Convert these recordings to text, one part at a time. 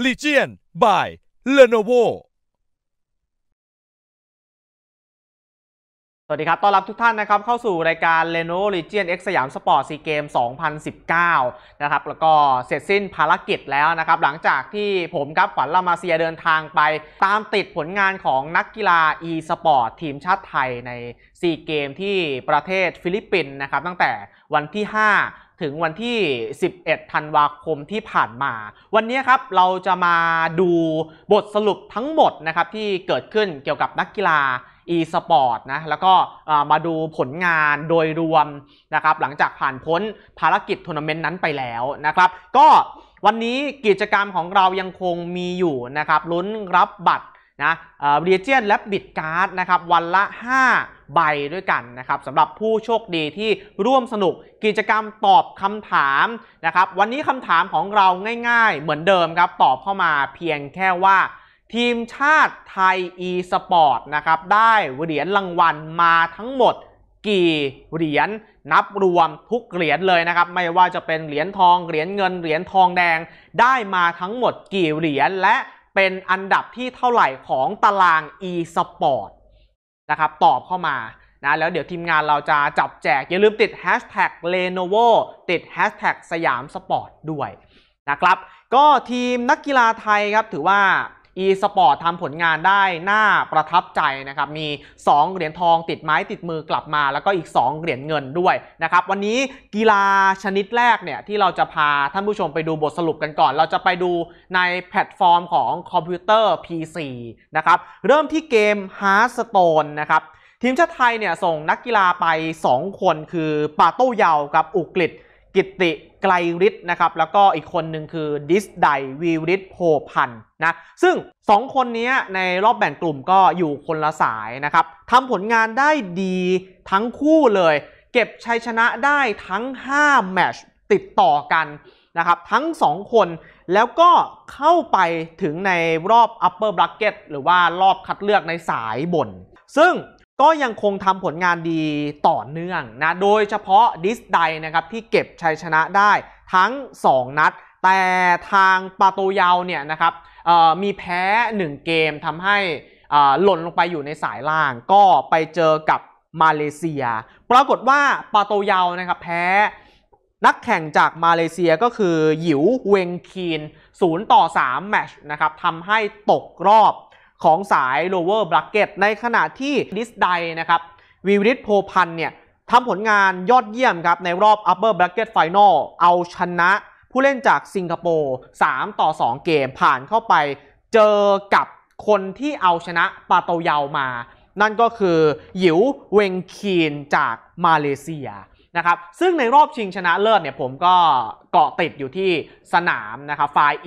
Legion by Lenovo สวัสดีครับต้อนรับทุกท่านนะครับเข้าสู่รายการ Lenovo Legion X สยามสปอร์ตซีเกม 2019 นะครับแล้วก็เสร็จสิ้นภารกิจแล้วนะครับหลังจากที่ผมครับขวัญลามาเซียเดินทางไปตามติดผลงานของนักกีฬา e-sport ทีมชาติไทยในซีเกมที่ประเทศฟิลิปปินส์นะครับตั้งแต่วันที่ 5 ถึงวันที่ 11 ธันวาคมที่ผ่านมาวันนี้ครับเราจะมาดูบทสรุปทั้งหมดนะครับที่เกิดขึ้นเกี่ยวกับนักกีฬาe-sport นะแล้วก็มาดูผลงานโดยรวมนะครับหลังจากผ่านพ้นภารกิจทัวร์นาเมนต์นั้นไปแล้วนะครับก็วันนี้กิจกรรมของเรายังคงมีอยู่นะครับลุ้นรับบัตรนะเรียเจียนและบิตการ์ดนะครับวันละ5 ใบด้วยกันนะครับสำหรับผู้โชคดีที่ร่วมสนุกกิจกรรมตอบคำถามนะครับวันนี้คำถามของเราง่ายๆเหมือนเดิมครับตอบเข้ามาเพียงแค่ว่าทีมชาติไทย e-sport นะครับได้เหรียญรางวัลมาทั้งหมดกี่เหรียญนับรวมทุกเหรียญเลยนะครับไม่ว่าจะเป็นเหรียญทองเหรียญเงินเหรียญทองแดงได้มาทั้งหมดกี่เหรียญและเป็นอันดับที่เท่าไหร่ของตาราง e-sport นะครับตอบเข้ามานะแล้วเดี๋ยวทีมงานเราจะจับแจกอย่าลืมติด hashtag Lenovo ติด hashtag สยามสปอร์ตด้วยนะครับก็ทีมนักกีฬาไทยครับถือว่าe-sport ทำผลงานได้น่าประทับใจนะครับมี2เหรียญทองติดไม้ติดมือกลับมาแล้วก็อีก2เหรียญเงินด้วยนะครับวันนี้กีฬาชนิดแรกเนี่ยที่เราจะพาท่านผู้ชมไปดูบทสรุปกันก่อนเราจะไปดูในแพลตฟอร์มของคอมพิวเตอร์ PC นะครับเริ่มที่เกม Hearthstone นะครับทีมชาติไทยเนี่ยส่งนักกีฬาไป2คนคือปาโต้เยากับอุกฤษกิตติไกลฤทธิ์นะครับแล้วก็อีกคนหนึ่งคือดิสไดวีฤทธิ์โพพันธ์นะซึ่ง2คนนี้ในรอบแบ่งกลุ่มก็อยู่คนละสายนะครับทำผลงานได้ดีทั้งคู่เลยเก็บชัยชนะได้ทั้ง5แมตช์ติดต่อกันนะครับทั้ง2คนแล้วก็เข้าไปถึงในรอบ upper bracket หรือว่ารอบคัดเลือกในสายบนซึ่งก็ยังคงทำผลงานดีต่อเนื่องนะโดยเฉพาะดิสไดนะครับที่เก็บชัยชนะได้ทั้ง2นัดแต่ทางปาโตเยาเนี่ยนะครับมีแพ้1เกมทำให้หล่นลงไปอยู่ในสายล่างก็ไปเจอกับมาเลเซียปรากฏว่าปาโตเยานะครับแพ้นักแข่งจากมาเลเซียก็คือหยิวเวงคีน0-3แมตช์นะครับทำให้ตกรอบของสาย lower bracket ในขณะที่ดิสไดนะครับวีฤทธิ์โพพันธ์เนี่ยทำผลงานยอดเยี่ยมครับในรอบ upper bracket final เอาชนะผู้เล่นจากสิงคโปร์3-2เกมผ่านเข้าไปเจอกับคนที่เอาชนะปาโตเยามานั่นก็คือหยิวเวงคีนจากมาเลเซียนะครับซึ่งในรอบชิงชนะเลิศเนี่ยผมก็เกาะติดอยู่ที่สนามนะครับ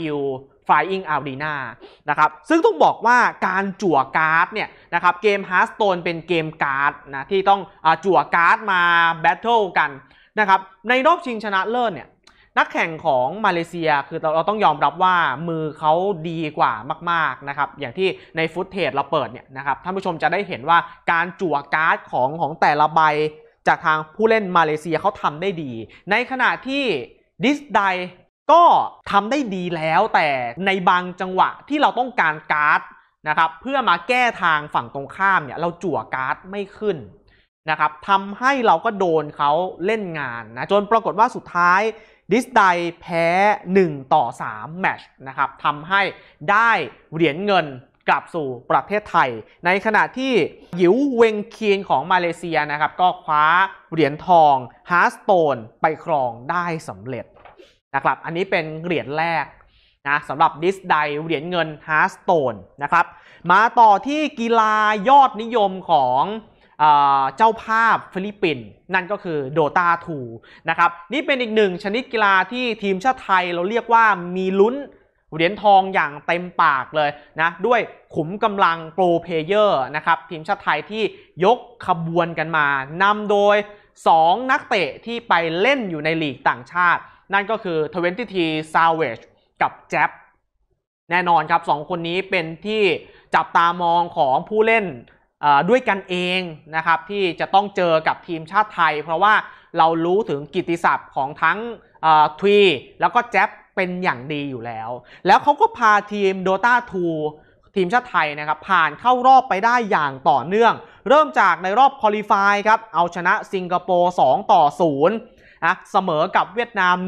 Flying Arena นะครับซึ่งต้องบอกว่าการจั่วการ์ดเนี่ยนะครับเกม Hearthstone เป็นเกมการ์ดนะที่ต้องจั่วการ์ดมาแบทเทิลกันนะครับในรอบชิงชนะเลิศเนี่ยนักแข่งของมาเลเซียคือเราต้องยอมรับว่ามือเขาดีกว่ามากๆนะครับอย่างที่ในฟุตเทจเราเปิดเนี่ยนะครับท่านผู้ชมจะได้เห็นว่าการจั่วการ์ดของแต่ละใบจากทางผู้เล่นมาเลเซียเขาทำได้ดีในขณะที่ดิสไดก็ทำได้ดีแล้วแต่ในบางจังหวะที่เราต้องการการ์ดนะครับเพื่อมาแก้ทางฝั่งตรงข้ามเนี่ยเราจั่วการ์ดไม่ขึ้นนะครับทำให้เราก็โดนเขาเล่นงานนะจนปรากฏว่าสุดท้ายดิสไดแพ้1-3แมตช์นะครับทำให้ได้เหรียญเงินกลับสู่ประเทศไทยในขณะที่หยิวเวงคีนของมาเลเซียนะครับก็คว้าเหรียญทอง Hearthstone ไปครองได้สำเร็จนะครับอันนี้เป็นเหรียญแรกนะสำหรับดิสไดเหรียญเงิน Hearthstone นะครับมาต่อที่กีฬายอดนิยมของเจ้าภาพฟิลิปปินส์นั่นก็คือ Dota 2 นะครับนี่เป็นอีกหนึ่งชนิดกีฬาที่ทีมชาติไทยเราเรียกว่ามีลุ้นเหรียญทองอย่างเต็มปากเลยนะด้วยขุมกำลังโปรเพลเยอร์นะครับทีมชาติไทยที่ยกขบวนกันมานำโดย2นักเตะที่ไปเล่นอยู่ในลีกต่างชาตินั่นก็คือ20 Savage กับแจ๊บแน่นอนครับ2คนนี้เป็นที่จับตามองของผู้เล่นด้วยกันเองนะครับที่จะต้องเจอกับทีมชาติไทยเพราะว่าเรารู้ถึงกิตติศัพท์ของทั้งทวีแล้วก็แจ๊บเป็นอย่างดีอยู่แล้วเขาก็พาทีม Dota 2 ทีมชาติไทยนะครับผ่านเข้ารอบไปได้อย่างต่อเนื่องเริ่มจากในรอบควอลิฟายครับเอาชนะสิงคโปร์2-0นะเสมอกับเวียดนาม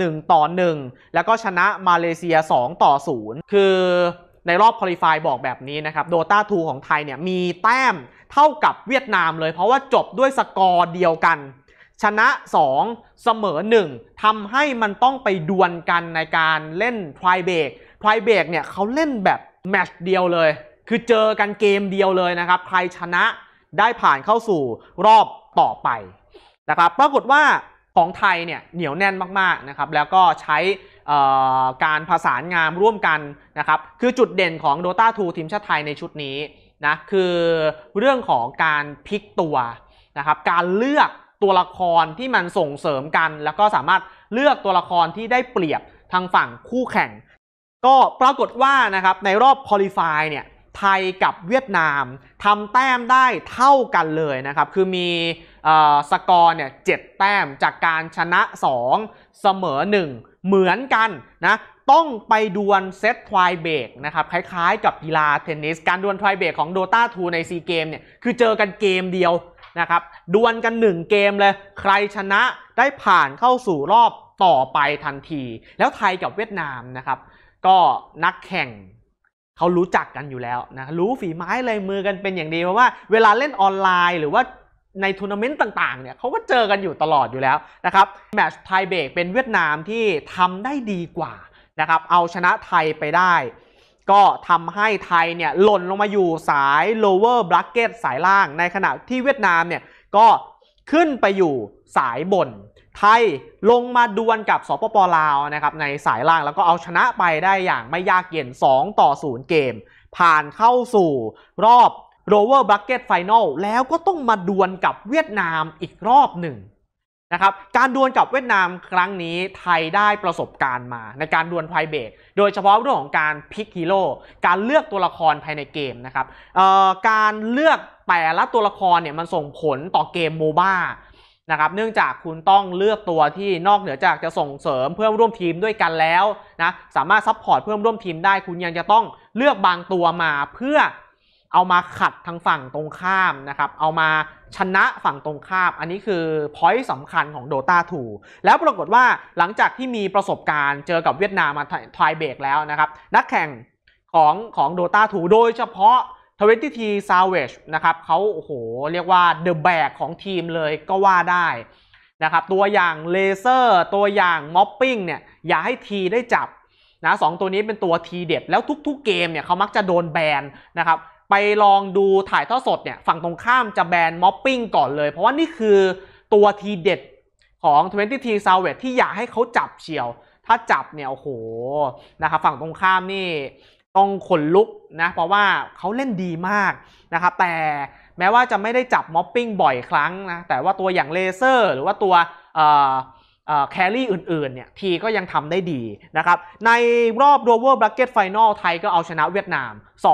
1-1แล้วก็ชนะมาเลเซีย2-0คือในรอบควอลิฟายบอกแบบนี้นะครับ Dota 2 ของไทยเนี่ยมีแต้มเท่ากับเวียดนามเลยเพราะว่าจบด้วยสกอร์เดียวกันชนะ2เสมอ1ทำให้มันต้องไปดวลกันในการเล่นไพรเบรกเนี่ยเขาเล่นแบบแมตช์เดียวเลยคือเจอกันเกมเดียวเลยนะครับใครชนะได้ผ่านเข้าสู่รอบต่อไปนะครับปรากฏว่าของไทยเนี่ยเหนียวแน่นมากๆนะครับแล้วก็ใช้การผสานงานร่วมกันนะครับคือจุดเด่นของ Dota 2 ทีมชาติไทยในชุดนี้นะคือเรื่องของการพลิกตัวนะครับการเลือกตัวละครที่มันส่งเสริมกันแล้วก็สามารถเลือกตัวละครที่ได้เปรียบทางฝั่งคู่แข่งก็ปรากฏว่านะครับในรอบควอลิฟายเนี่ยไทยกับเวียดนามทำแต้มได้เท่ากันเลยนะครับคือมีสกอร์เนี่ย7แต้มจากการชนะ2เสมอ1เหมือนกันนะต้องไปดวลเซตไทเบรกนะครับคล้ายๆกับกีฬาเทนนิสการดวลไทเบรกของ Dota 2 ในซีเกมเนี่ยคือเจอกันเกมเดียวนะครับดวลกัน1เกมเลยใครชนะได้ผ่านเข้าสู่รอบต่อไปทันทีแล้วไทยกับเวียดนามนะครับก็นักแข่งเขารู้จักกันอยู่แล้วนะรู้ฝีไม้ลายมือกันเป็นอย่างดีเพราะว่าเวลาเล่นออนไลน์หรือว่าในทัวร์นาเมนต์ต่างๆเนี่ยเขาก็เจอกันอยู่ตลอดอยู่แล้วนะครับแมตช์ไทเบรกเป็นเวียดนามที่ทำได้ดีกว่านะครับเอาชนะไทยไปได้ก็ทำให้ไทยเนี่ยหล่นลงมาอยู่สาย lower bracket สายล่างในขณะที่เวียดนามเนี่ยก็ขึ้นไปอยู่สายบนไทยลงมาดวลกับสปป.ลาวนะครับในสายล่างแล้วก็เอาชนะไปได้อย่างไม่ยากเย็น2-0เกมผ่านเข้าสู่รอบ lower bracket final แล้วก็ต้องมาดวลกับเวียดนามอีกรอบหนึ่งนะครับการดวลกับเวียดนามครั้งนี้ไทยได้ประสบการณ์มาในการดวลไพรเบรกโดยเฉพาะเรื่องของการพิกฮีโร่การเลือกตัวละครภายในเกมนะครับการเลือกแต่ละตัวละครเนี่ยมันส่งผลต่อเกมโมบ้านะครับเนื่องจากคุณต้องเลือกตัวที่นอกเหนือจากจะส่งเสริมเพื่อนร่วมทีมด้วยกันแล้วนะสามารถซัพพอร์ตเพื่อนร่วมทีมได้คุณยังจะต้องเลือกบางตัวมาเพื่อเอามาขัดทางฝั่งตรงข้ามนะครับเอามาชนะฝั่งตรงข้ามอันนี้คือพอยต์สำคัญของ Dota 2 แล้วปรากฏว่าหลังจากที่มีประสบการณ์เจอกับเวียดนามมาไทยเบรกแล้วนะครับนักแข่งของ Dota 2 โดยเฉพาะ20T Savage นะครับเขาโอ้โหเรียกว่า The Bag ของทีมเลยก็ว่าได้นะครับตัวอย่างเลเซอร์ตัวอย่างม็อปปิ้งเนี่ยอย่าให้ทีได้จับนะ2ตัวนี้เป็นตัวทีเด็ดแล้วทุกๆเกมเนี่ยเขามักจะโดนแบนนะครับไปลองดูถ่ายทอดสดเนี่ยฝั่งตรงข้ามจะแบนม็อปปิ้งก่อนเลยเพราะว่านี่คือตัวทีเด็ดของ20T Savage ที่อยากให้เขาจับเชียวถ้าจับเนี่ยโอ้โหนะครับฝั่งตรงข้ามนี่ต้องขนลุกนะเพราะว่าเขาเล่นดีมากนะครับแต่แม้ว่าจะไม่ได้จับม็อปปิ้งบ่อยครั้งนะแต่ว่าตัวอย่างเลเซอร์หรือว่าตัวแครี่อื่นๆเนี่ยทีก็ยังทำได้ดีนะครับในรอบ lower bracket final ไทยก็เอาชนะเวียดนาม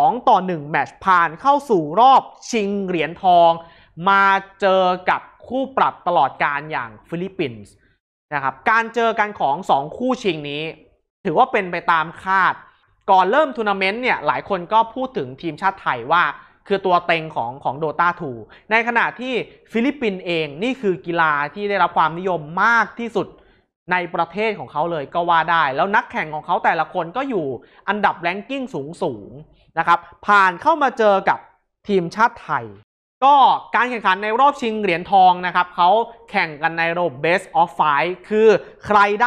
2-1แมตช์ผ่านเข้าสู่รอบชิงเหรียญทองมาเจอกับคู่ปรับตลอดการอย่างฟิลิปปินส์นะครับการเจอกันของ2คู่ชิงนี้ถือว่าเป็นไปตามคาดก่อนเริ่มทัวร์นาเมนต์เนี่ยหลายคนก็พูดถึงทีมชาติไทยว่าคือตัวเต็งของ Dota 2 ในขณะที่ฟิลิปปินส์เองนี่คือกีฬาที่ได้รับความนิยมมากที่สุดในประเทศของเขาเลยก็ว่าได้แล้วนักแข่งของเขาแต่ละคนก็อยู่อันดับแรงกิ้งสูงนะครับผ่านเข้ามาเจอกับทีมชาติไทยก็การแข่งขันในรอบชิงเหรียญทองนะครับเขาแข่งกันในระบบ Best of 5คือใครได้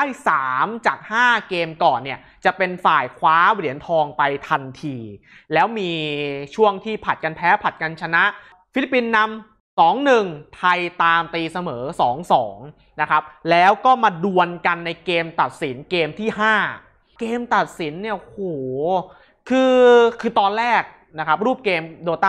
3จาก5เกมก่อนเนี่ยจะเป็นฝ่ายคว้าเหรียญทองไปทันทีแล้วมีช่วงที่ผัดกันแพ้ผัดกันชนะฟิลิปปินส์นำ 2-1 ไทยตามตีเสมอ 2-2 นะครับแล้วก็มาดวลกันในเกมตัดสินเกมที่5เกมตัดสินเนี่ยโหคือตอนแรกนะครับรูปเกม Dota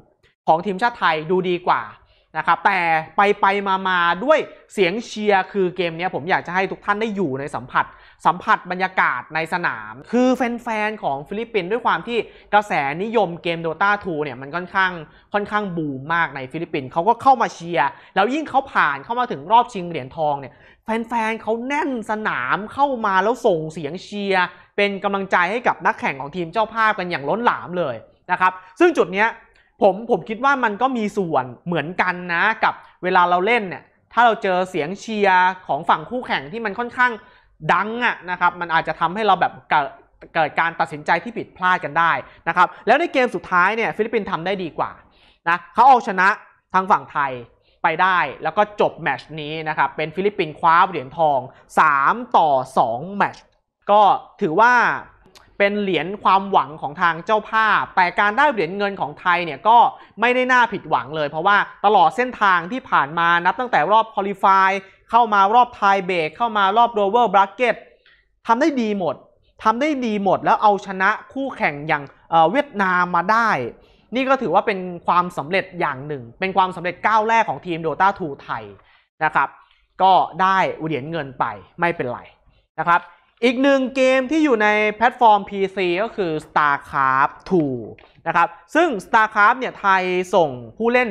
2 ของทีมชาติไทยดูดีกว่านะครับแต่ไปมาด้วยเสียงเชียร์คือเกมนี้ผมอยากจะให้ทุกท่านได้อยู่ในสัมผัสบรรยากาศในสนามคือแฟนๆของฟิลิปปินส์ด้วยความที่กระแสนิยมเกม Dota 2 เนี่ยมันค่อนข้างบูมมากในฟิลิปปินส์เขาก็เข้ามาเชียร์แล้วยิ่งเขาผ่านเข้ามาถึงรอบชิงเหรียญทองเนี่ยแฟนๆเขาแน่นสนามเข้ามาแล้วส่งเสียงเชียร์เป็นกำลังใจให้กับนักแข่งของทีมเจ้าภาพกันอย่างล้นหลามเลยนะครับซึ่งจุดเนี้ยผมคิดว่ามันก็มีส่วนเหมือนกันนะกับเวลาเราเล่นเนี่ยถ้าเราเจอเสียงเชียร์ของฝั่งคู่แข่งที่มันค่อนข้างดังนะครับมันอาจจะทำให้เราแบบเกิดการตัดสินใจที่ผิดพลาดกันได้นะครับแล้วในเกมสุดท้ายเนี่ยฟิลิปปินส์ทำได้ดีกว่านะเขาเอาชนะทางฝั่งไทยไปได้แล้วก็จบแมตช์นี้นะครับเป็นฟิลิปปินส์คว้าเหรียญทอง3-2แมตช์ก็ถือว่าเป็นเหรียญความหวังของทางเจ้าภาพแต่การได้เหรียญเงินของไทยเนี่ยก็ไม่ได้น่าผิดหวังเลยเพราะว่าตลอดเส้นทางที่ผ่านมานับตั้งแต่รอบควอลิฟายเข้ามารอบไทยเบรกเข้ามารอบโรเวอร์บราเก็ตทำได้ดีหมดแล้วเอาชนะคู่แข่งอย่างเวียดนามมาได้นี่ก็ถือว่าเป็นความสำเร็จอย่างหนึ่งเป็นความสำเร็จก้าวแรกของทีม Dota 2 ไทยนะครับก็ได้เหรียญเงินไปไม่เป็นไรนะครับอีกหนึ่งเกมที่อยู่ในแพลตฟอร์ม PC ก็คือ StarCraft 2 นะครับซึ่ง StarCraft เนี่ยไทยส่งผู้เล่น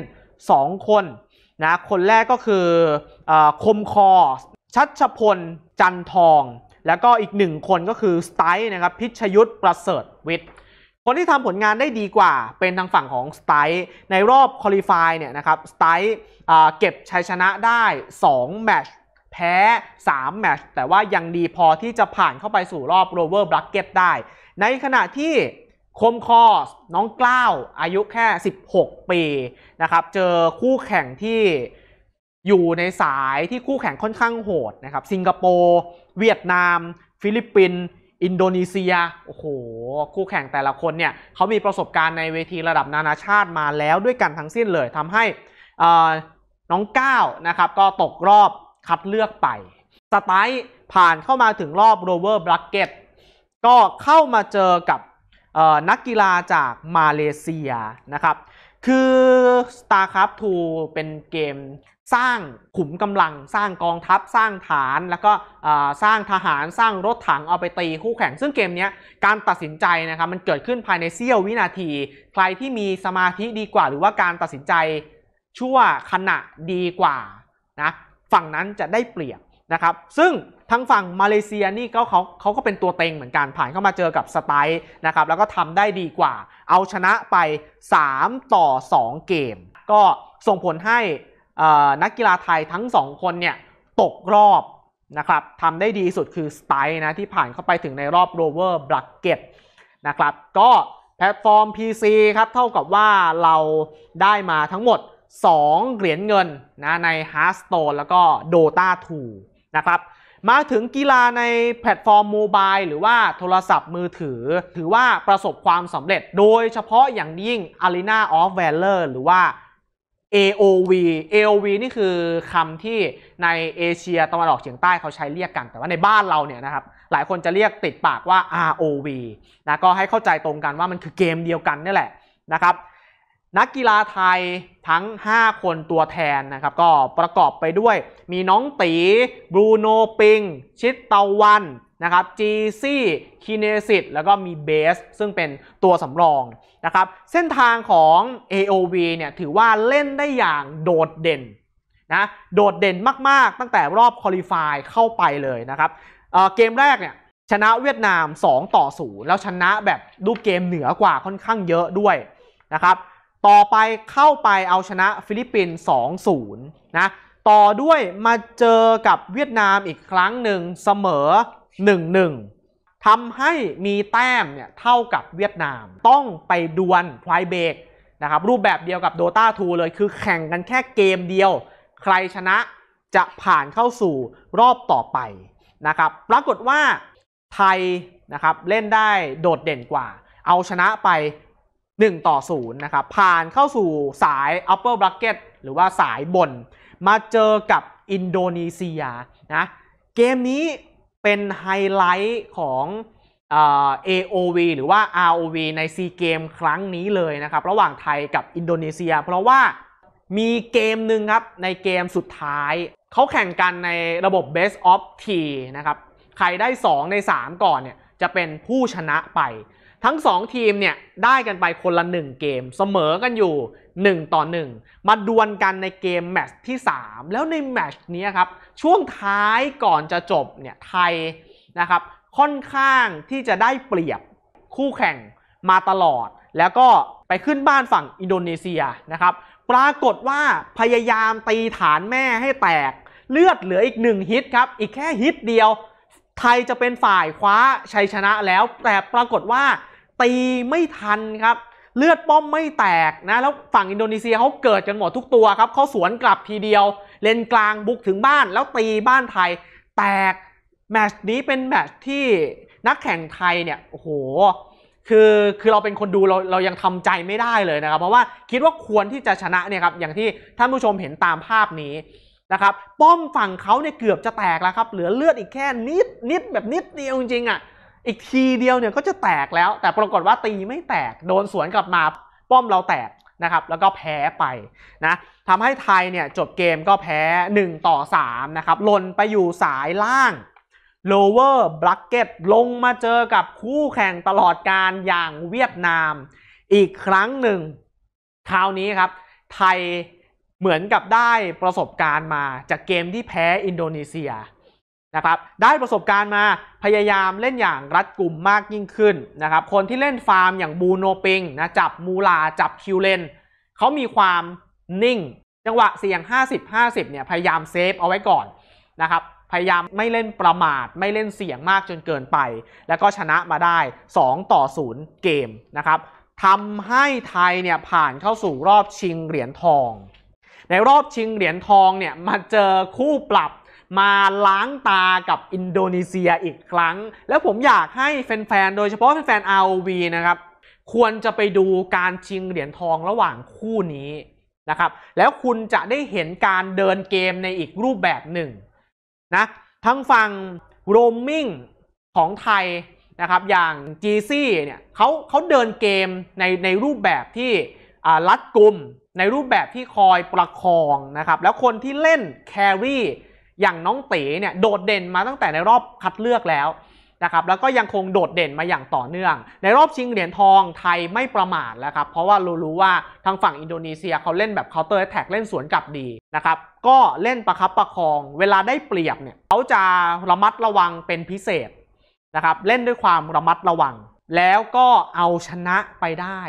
2คนนะคนแรกก็คือคมคอชัชพลจันทองแล้วก็อีก1คนก็คือสไตล์นะครับพิชยุทธประเสริฐวิทย์คนที่ทำผลงานได้ดีกว่าเป็นทางฝั่งของสไตล์ในรอบควอลิฟายเนี่ยนะครับสไตล์เก็บชัยชนะได้2แมตช์แพ้3แมตช์แต่ว่ายังดีพอที่จะผ่านเข้าไปสู่รอบโรเวอร์บราเก็ตได้ในขณะที่คมคอน้องกล้าวอายุแค่16ปีนะครับเจอคู่แข่งที่อยู่ในสายที่คู่แข่งค่อนข้างโหดนะครับสิงคโปร์เวียดนามฟิลิปปินส์อินโดนีเซียโอ้โหคู่แข่งแต่ละคนเนี่ยเขามีประสบการณ์ในเวทีระดับนานาชาติมาแล้วด้วยกันทั้งสิ้นเลยทำให้น้องก้าวนะครับก็ตกรอบคัดเลือกไปสไตล์ผ่านเข้ามาถึงรอบโรเวอร์บราเก็ตก็เข้ามาเจอกับนักกีฬาจากมาเลเซียนะครับคือ StarCraft 2 เป็นเกมสร้างขุมกำลังสร้างกองทัพสร้างฐานแล้วก็สร้างทหารสร้างรถถังเอาไปตีคู่แข่งซึ่งเกมนี้การตัดสินใจนะครับมันเกิดขึ้นภายในเสี้ยววินาทีใครที่มีสมาธิดีกว่าหรือว่าการตัดสินใจชั่วขณะดีกว่านะฝั่งนั้นจะได้เปรียบนะครับซึ่งทางฝั่งมาเลเซียนี่เขาก็เป็นตัวเต็งเหมือนกันผ่านเข้ามาเจอกับสไตล์นะครับแล้วก็ทำได้ดีกว่าเอาชนะไป3-2เกมก็ส่งผลให้นักกีฬาไทยทั้ง2คนเนี่ยตกรอบนะครับทำได้ดีสุดคือสไตล์นะที่ผ่านเข้าไปถึงในรอบโรเวอร์บราเก็ตนะครับก็แพลตฟอร์ม PC ครับเท่ากับว่าเราได้มาทั้งหมด2เหรียญเงินนะใน Hearthstone แล้วก็ Dota 2 นะครับมาถึงกีฬาในแพลตฟอร์มโมบายหรือว่าโทรศัพท์มือถือถือว่าประสบความสำเร็จโดยเฉพาะอย่างยิ่ง Arena of Valor หรือว่าAOV นี่คือคำที่ในเอเชียตะวันออกเฉียงใต้เขาใช้เรียกกันแต่ว่าในบ้านเราเนี่ยนะครับหลายคนจะเรียกติดปากว่า ROV นะก็ให้เข้าใจตรงกันว่ามันคือเกมเดียวกันนี่แหละนะครับนักกีฬาไทยทั้ง5คนตัวแทนนะครับก็ประกอบไปด้วยมีน้องตีบรูโนปิงชิดตะวันนะครับจีซี่คีเนซิตแล้วก็มีเบสซึ่งเป็นตัวสำรองนะครับเส้นทางของ AOV เนี่ยถือว่าเล่นได้อย่างโดดเด่นนะโดดเด่นมากๆตั้งแต่รอบควอลิฟายเข้าไปเลยนะครับเกมแรกเนี่ยชนะเวียดนาม2-0แล้วชนะแบบรูปเกมเหนือกว่าค่อนข้างเยอะด้วยนะครับต่อไปเข้าไปเอาชนะฟิลิปปินส์ 2-0 นะต่อด้วยมาเจอกับเวียดนามอีกครั้งหนึ่งเสมอ 1-1 ทำให้มีแต้มเนี่ยเท่ากับเวียดนามต้องไปดวลไพรเบรกนะครับรูปแบบเดียวกับ Dota 2 เลยคือแข่งกันแค่เกมเดียวใครชนะจะผ่านเข้าสู่รอบต่อไปนะครับปรากฏว่าไทยนะครับเล่นได้โดดเด่นกว่าเอาชนะไป1-0นะครับผ่านเข้าสู่สาย upper bracket หรือว่าสายบนมาเจอกับอินโดนีเซียนะเกมนี้เป็นไฮไลท์ของAOV หรือว่า ROV ใน SEA Games ครั้งนี้เลยนะครับระหว่างไทยกับอินโดนีเซียเพราะว่ามีเกมหนึ่งครับในเกมสุดท้ายเขาแข่งกันในระบบ Best of 3นะครับใครได้2ใน3ก่อนเนี่ยจะเป็นผู้ชนะไปทั้ง2ทีมเนี่ยได้กันไปคนละ1เกมเสมอกันอยู่1-1มาดวลกันในเกมแมตช์ที่3แล้วในแมตช์นี้ครับช่วงท้ายก่อนจะจบเนี่ยไทยนะครับค่อนข้างที่จะได้เปรียบคู่แข่งมาตลอดแล้วก็ไปขึ้นบ้านฝั่งอินโดนีเซียนะครับปรากฏว่าพยายามตีฐานแม่ให้แตกเลือดเหลืออีก1ฮิตครับอีกแค่ฮิตเดียวไทยจะเป็นฝ่ายคว้าชัยชนะแล้วแต่ปรากฏว่าตีไม่ทันครับเลือดป้อมไม่แตกนะแล้วฝั่งอินโดนีเซียเขาเกิดกันหมดทุกตัวครับเขาสวนกลับทีเดียวเลนกลางบุกถึงบ้านแล้วตีบ้านไทยแตกแมตช์นี้เป็นแมตช์ที่นักแข่งไทยเนี่ยโอ้โหคือเราเป็นคนดูเรายังทำใจไม่ได้เลยนะครับเพราะว่าคิดว่าควรที่จะชนะเนี่ยครับอย่างที่ท่านผู้ชมเห็นตามภาพนี้นะครับป้อมฝั่งเขาเนี่ยเกือบจะแตกแล้วครับเหลือเลือดอีกแค่นิดแบบนิดเดียวจริงๆอ่ะอีกทีเดียวเนี่ยก็จะแตกแล้วแต่ปรากฏว่าตีไม่แตกโดนสวนกลับมาป้อมเราแตกนะครับแล้วก็แพ้ไปนะทำให้ไทยเนี่ยจบเกมก็แพ้1-3นะครับหล่นไปอยู่สายล่าง lower bracket ลงมาเจอกับคู่แข่งตลอดการอย่างเวียดนามอีกครั้งหนึ่งคราวนี้ครับไทยเหมือนกับได้ประสบการณ์มาจากเกมที่แพ้อินโดนีเซียนะครับได้ประสบการณ์มาพยายามเล่นอย่างรัดกุมมากยิ่งขึ้นนะครับคนที่เล่นฟาร์มอย่างบูโนปิงนะจับมูลาจับคิวเลนเขามีความนิ่งจังหวะเสี่ยง 50-50 เนี่ยพยายามเซฟเอาไว้ก่อนนะครับพยายามไม่เล่นประมาทไม่เล่นเสี่ยงมากจนเกินไปแล้วก็ชนะมาได้2-0เกมนะครับทำให้ไทยเนี่ยผ่านเข้าสู่รอบชิงเหรียญทองในรอบชิงเหรียญทองเนี่ยมาเจอคู่ปรับมาล้างตากับอินโดนีเซียอีกครั้งแล้วผมอยากให้แฟนๆโดยเฉพาะแฟนๆ ROV นะครับควรจะไปดูการชิงเหรียญทองระหว่างคู่นี้นะครับแล้วคุณจะได้เห็นการเดินเกมในอีกรูปแบบหนึ่งนะทั้งฝั่งโรมมิ่งของไทยนะครับอย่าง GC เนี่ยเขาเดินเกมในรูปแบบที่รัดกุมในรูปแบบที่คอยประคองนะครับแล้วคนที่เล่นแครี่อย่างน้องเต๋เนี่ยโดดเด่นมาตั้งแต่ในรอบคัดเลือกแล้วนะครับแล้วก็ยังคงโดดเด่นมาอย่างต่อเนื่องในรอบชิงเหรียญทองไทยไม่ประมาทแล้วครับเพราะว่ารู้ว่าทางฝั่งอินโดนีเซียเขาเล่นแบบ counter attack เล่นสวนกลับดีนะครับก็เล่นประคับประคองเวลาได้เปรียบเนี่ยเขาจะระมัดระวังเป็นพิเศษนะครับเล่นด้วยความระมัดระวังแล้วก็เอาชนะไปได้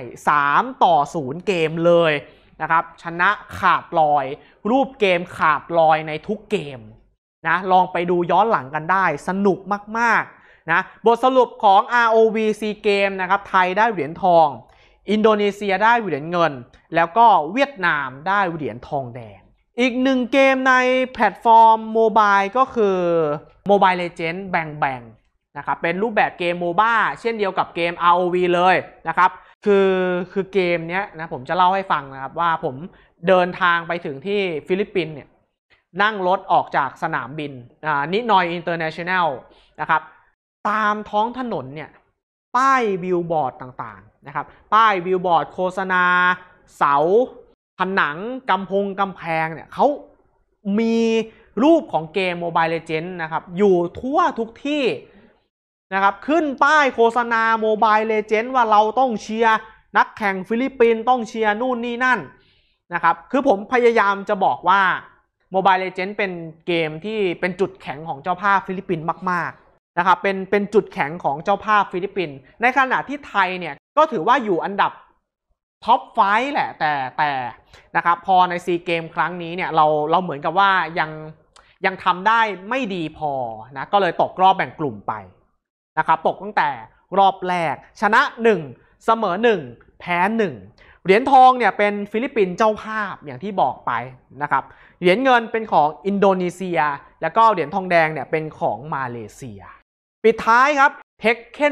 3-0เกมเลยนะครับชนะขาดลอยรูปเกมขาดลอยในทุกเกมนะลองไปดูย้อนหลังกันได้สนุกมากๆนะบทสรุปของ ROV SEA Games นะครับไทยได้เหรียญทองอินโดนีเซียได้เหรียญเงินแล้วก็เวียดนามได้เหรียญทองแดงอีกหนึ่งเกมในแพลตฟอร์มโมบายก็คือ Mobile Legends Bang Bang นะครับเป็นรูปแบบเกมโมบ้าเช่นเดียวกับเกม ROV เลยนะครับคือเกมนี้นะผมจะเล่าให้ฟังนะครับว่าผมเดินทางไปถึงที่ฟิลิปปินส์เนี่ยนั่งรถออกจากสนามบินนินอยอินเตอร์เนชั่นแนลนะครับตามท้องถนนเนี่ยป้ายบิลบอร์ดต่างๆนะครับป้ายบิลบอร์ดโฆษณาเสาผนังกำแพงเนี่ยเขามีรูปของเกม Mobile Legends นะครับอยู่ทั่วทุกที่นะครับขึ้นป้ายโฆษณา Mobile Legends ว่าเราต้องเชียร์นักแข่งฟิลิปปินส์ต้องเชียร์นู่นนี่นั่นนะครับคือผมพยายามจะบอกว่า Mobile Legends เป็นเกมที่เป็นจุดแข็งของเจ้าภาพฟิลิปปินส์มากๆนะครับเป็นจุดแข็งของเจ้าภาพฟิลิปปินส์ในขณะที่ไทยเนี่ยก็ถือว่าอยู่อันดับท็อป5แหละแต่นะครับพอในซีเกมครั้งนี้เนี่ยเราเหมือนกับว่ายังทำได้ไม่ดีพอนะก็เลยตกรอบแบ่งกลุ่มไปนะครับตกตั้งแต่รอบแรกชนะ1เสมอ1แพ้1เหรียญทองเนี่ยเป็นฟิลิปปินส์เจ้าภาพอย่างที่บอกไปนะครับเหรียญเงินเป็นของอินโดนีเซียแล้วก็เหรียญทองแดงเนี่ยเป็นของมาเลเซียปิดท้ายครับ Tekken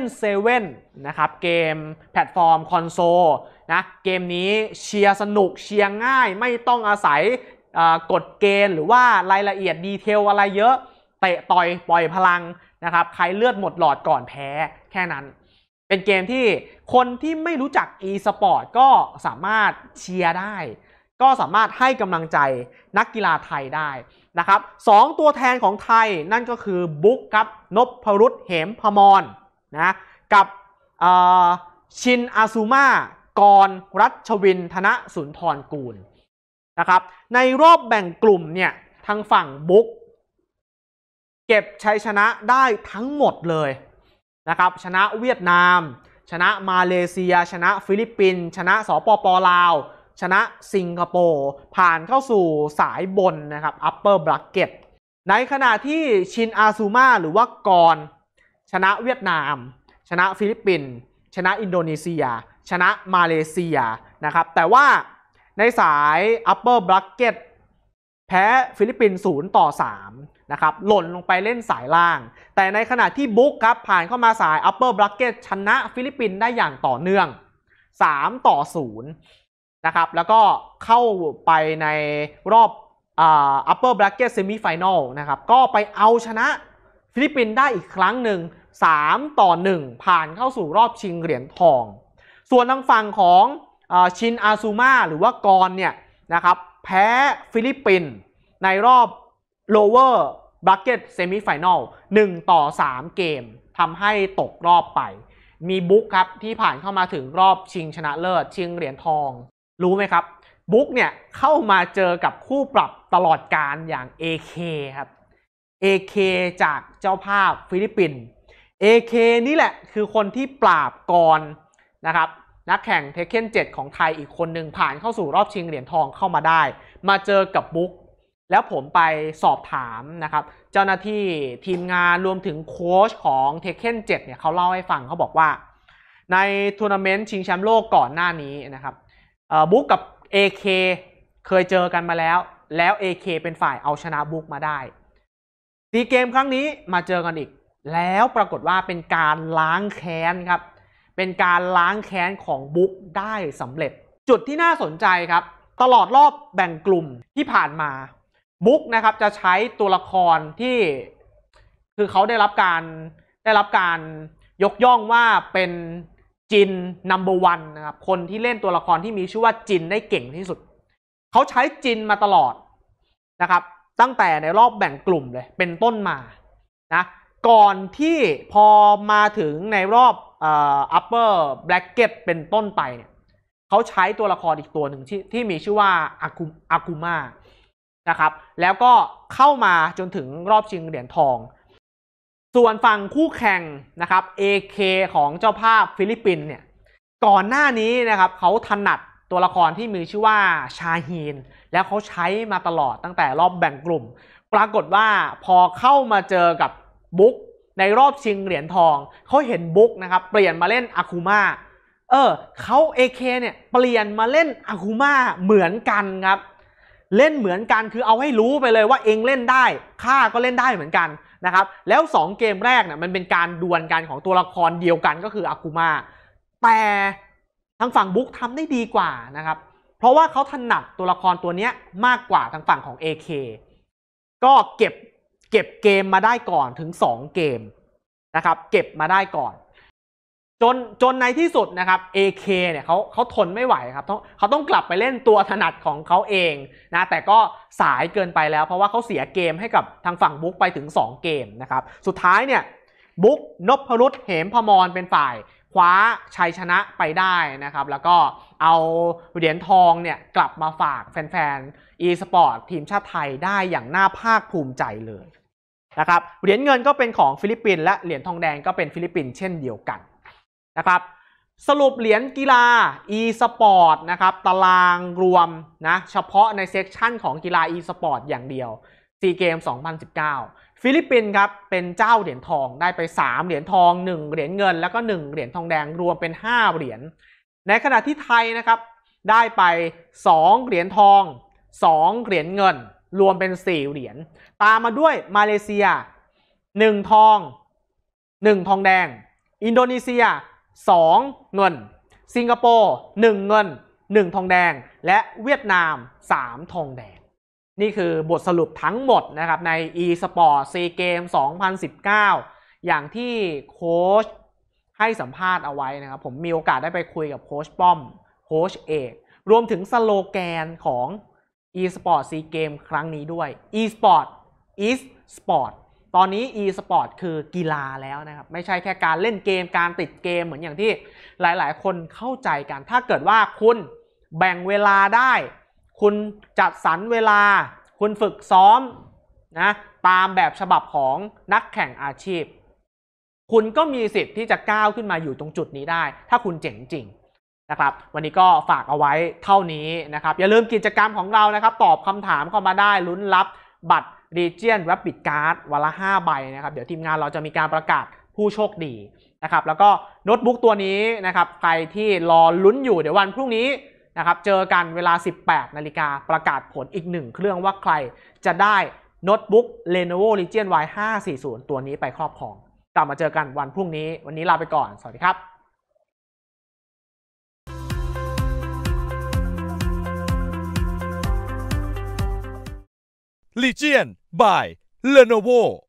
7นะครับเกมแพลตฟอร์มคอนโซลนะเกมนี้เชียร์สนุกเชียร์ง่ายไม่ต้องอาศัยกฎเกณฑ์หรือว่ารายละเอียดดีเทลอะไรเยอะเตะต่อยปล่อยพลังนะครับใครเลือดหมดหลอดก่อนแพ้แค่นั้นเป็นเกมที่คนที่ไม่รู้จัก e-sport ก็สามารถเชียร์ได้ก็สามารถให้กำลังใจนักกีฬาไทยได้นะครับ2ตัวแทนของไทยนั่นก็คือบุ๊กครับนพรุตเหมพมรนะกับชินอาซูมากรรัชวินธนสุนทรกูลนะครับในรอบแบ่งกลุ่มเนี่ยทางฝั่งบุ๊กเก็บชัยชนะได้ทั้งหมดเลยนะครับชนะเวียดนามชนะมาเลเซียชนะฟิลิปปินส์ชนะสปป.ลาวชนะสิงคโปร์ผ่านเข้าสู่สายบนนะครับ upper bracket ในขณะที่ชินอาซูมาหรือว่ากรชนะเวียดนามชนะฟิลิปปินส์ชนะอินโดนีเซียชนะมาเลเซียนะครับแต่ว่าในสาย upper bracket แพ้ฟิลิปปินส์0-3นะครับหล่นลงไปเล่นสายล่างแต่ในขณะที่บุ๊กครับผ่านเข้ามาสาย upper bracket ชนะฟิลิปปินส์ได้อย่างต่อเนื่อง3-0นะครับแล้วก็เข้าไปในรอบupper bracket semi final นะครับก็ไปเอาชนะฟิลิปปินส์ได้อีกครั้งหนึ่ง3-1ผ่านเข้าสู่รอบชิงเหรียญทองส่วนทางฝั่งของชินอาซูมาหรือว่ากรเนี่ยนะครับแพ้ฟิลิปปินส์ในรอบ lower bracket semi final 1-3 เกมทำให้ตกรอบไปมีบุ๊กครับที่ผ่านเข้ามาถึงรอบชิงชนะเลิศชิงเหรียญทองรู้ไหมครับบุ๊กเนี่ยเข้ามาเจอกับคู่ปรับตลอดกาลอย่าง AK ครับ AK จากเจ้าภาพฟิลิปปินส์ AK นี่แหละคือคนที่ปราบกรนะครับนักแข่งเทคเคน7ของไทยอีกคนหนึ่งผ่านเข้าสู่รอบชิงเหรียญทองเข้ามาได้มาเจอกับบุ๊กแล้วผมไปสอบถามนะครับเจ้าหน้าที่ทีมงานรวมถึงโค้ชของเทคเคน7เนี่ยเขาเล่าให้ฟังเขาบอกว่าในทัวร์นาเมนต์ชิงแชมป์โลกก่อนหน้านี้นะครับบุ๊กกับ AK เคยเจอกันมาแล้ว AK เป็นฝ่ายเอาชนะบุ๊กมาได้ซีเกมครั้งนี้มาเจอกันอีกแล้วปรากฏว่าเป็นการล้างแค้นครับเป็นการล้างแค้นของบุ๊กได้สำเร็จจุดที่น่าสนใจครับตลอดรอบแบ่งกลุ่มที่ผ่านมาบุ๊กนะครับจะใช้ตัวละครที่คือเขาได้รับการยกย่องว่าเป็นจิน number 1นะครับคนที่เล่นตัวละครที่มีชื่อว่าจินได้เก่งที่สุดเขาใช้จินมาตลอดนะครับตั้งแต่ในรอบแบ่งกลุ่มเลยเป็นต้นมานะก่อนที่พอมาถึงในรอบupper bracket เป็นต้นไปเนี่ยเขาใช้ตัวละครอีกตัวหนึ่งที่มีชื่อว่าอากุมานะครับแล้วก็เข้ามาจนถึงรอบชิงเหรียญทองส่วนฝั่งคู่แข่งนะครับ AK ของเจ้าภาพฟิลิปปินส์เนี่ยก่อนหน้านี้นะครับเขาถนัดตัวละครที่มีชื่อว่าชาฮีนแล้วเขาใช้มาตลอดตั้งแต่รอบแบ่งกลุ่มปรากฏว่าพอเข้ามาเจอกับบุ๊กในรอบชิงเหรียญทองเขาเห็นบุ๊กนะครับเปลี่ยนมาเล่นอากุมาเขา AK เนี่ยเปลี่ยนมาเล่นอากุมาเหมือนกันครับเล่นเหมือนกันคือเอาให้รู้ไปเลยว่าเองเล่นได้ข้าก็เล่นได้เหมือนกันนะครับแล้ว2เกมแรกเนี่ยมันเป็นการดวลกันของตัวละครเดียวกันก็คืออากุมาแต่ทางฝั่งบุ๊กทำได้ดีกว่านะครับเพราะว่าเขาถนัดตัวละครตัวนี้มากกว่าทางฝั่งของ AK ก็เก็บเกมมาได้ก่อนถึง2เกมนะครับเก็บมาได้ก่อนจนในที่สุดนะครับ AK เนี่ยเขาทนไม่ไหวครับเขาต้องกลับไปเล่นตัวถนัดของเขาเองนะแต่ก็สายเกินไปแล้วเพราะว่าเขาเสียเกมให้กับทางฝั่งบุ๊กไปถึง2เกมนะครับสุดท้ายเนี่ยบุ๊กนพรุตเหมพมรเป็นฝ่ายคว้าชัยชนะไปได้นะครับแล้วก็เอาเหรียญทองเนี่ยกลับมาฝากแฟนๆ e-sport ทีมชาติไทยได้อย่างน่าภาคภูมิใจเลยนะครับเหรียญเงินก็เป็นของฟิลิปปินส์และเหรียญทองแดงก็เป็นฟิลิปปินส์เช่นเดียวกันนะครับสรุปเหรียญกีฬา e-sport นะครับตารางรวมนะเฉพาะในเซกชันของกีฬา e-sport อย่างเดียวซีเกม2019ฟิลิปปินส์ครับเป็นเจ้าเหรียญทองได้ไป3เหรียญทอง1เหรียญเงินแล้วก็1เหรียญทองแดงรวมเป็น5เหรียญในขณะที่ไทยนะครับได้ไป2เหรียญทอง2เหรียญเงินรวมเป็น4เหรียญตามมาด้วยมาเลเซีย1ทอง1ทองแดงอินโดนีเซีย2เงินสิงคโปร์1เงิน1ทองแดงและเวียดนาม3ทองแดงนี่คือบทสรุปทั้งหมดนะครับใน e-sport SEA Games 2019อย่างที่โค้ชให้สัมภาษณ์เอาไว้นะครับผมมีโอกาสได้ไปคุยกับโค้ชป้อมโค้ชเอกรวมถึงสโลแกนของ e-sport SEA Games ครั้งนี้ด้วย e-sport is sport ตอนนี้ e-sport คือกีฬาแล้วนะครับไม่ใช่แค่การเล่นเกมการติดเกมเหมือนอย่างที่หลายๆคนเข้าใจกันถ้าเกิดว่าคุณแบ่งเวลาได้คุณจัดสรรเวลาคุณฝึกซ้อมนะตามแบบฉบับของนักแข่งอาชีพคุณก็มีสิทธิ์ที่จะก้าวขึ้นมาอยู่ตรงจุดนี้ได้ถ้าคุณเจ๋งจริงนะครับวันนี้ก็ฝากเอาไว้เท่านี้นะครับอย่าลืมกิจกรรมของเรานะครับตอบคำถามเข้ามาได้ลุ้นรับบัตร Legion Rapid Card วันละ5ใบนะครับเดี๋ยวทีมงานเราจะมีการประกาศผู้โชคดีนะครับแล้วก็โน้ตบุ๊กตัวนี้นะครับใครที่รอลุ้นอยู่เดี๋ยววันพรุ่งนี้นะครับเจอกันเวลา 18 นาฬิกาประกาศผลอีก1เครื่องว่าใครจะได้โน้ตบุ๊ก Lenovo Legion Y540 ตัวนี้ไปครอบครองกลับมาเจอกันวันพรุ่งนี้วันนี้ลาไปก่อนสวัสดีครับ Legion by Lenovo